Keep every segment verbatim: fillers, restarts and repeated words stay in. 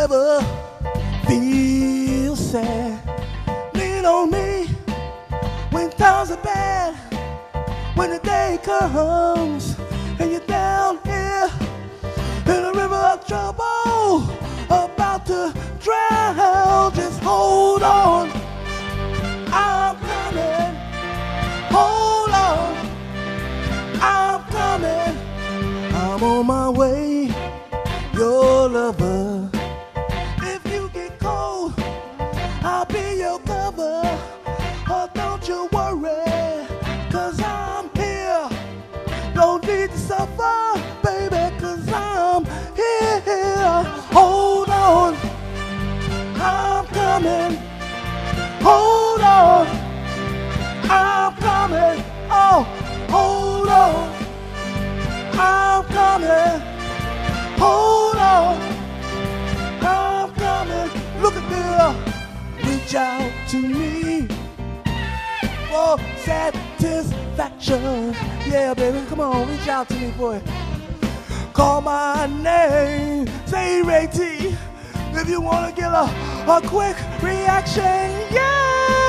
ever feel sad, lean on me when times are bad. When the day comes and you're down here in a river of trouble, about to drown, just hold on. I'm coming. Hold on. I'm coming. I'm on my way. Your lover. If you get cold, I'll be your cover. Oh, don't you worry, 'cause I'm here. Don't need to suffer, baby, 'cause I'm here. Hold on. I'm coming. Hold on. I'm coming. Oh, hold on. I'm coming. Hold on. I'm coming. Look at there. Reach out to me for satisfaction. Yeah, baby, come on, reach out to me, boy. Call my name. Say Eraytee if you want to get a, a quick reaction. Yeah.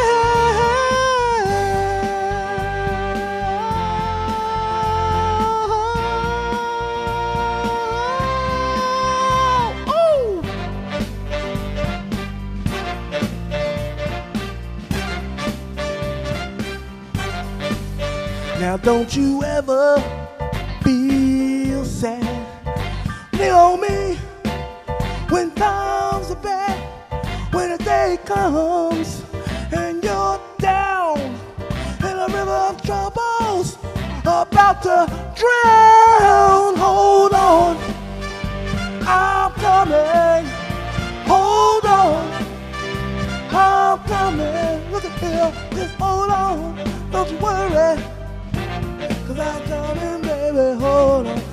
Now don't you ever feel sad, lean on me when times are bad. When the day comes and you're down in a river of troubles, about to drown, hold on. I'm coming. Hold on. I'm coming. Look at here. Just hold on. Don't you worry. 'Cause I'm coming, baby, hold on.